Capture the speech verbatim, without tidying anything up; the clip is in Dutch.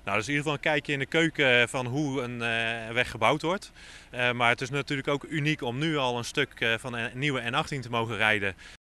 dat is in ieder geval een kijkje in de keuken van hoe een uh, weg gebouwd wordt. Uh, maar het is natuurlijk ook uniek om nu al een stuk uh, van een nieuwe N achttien te mogen rijden.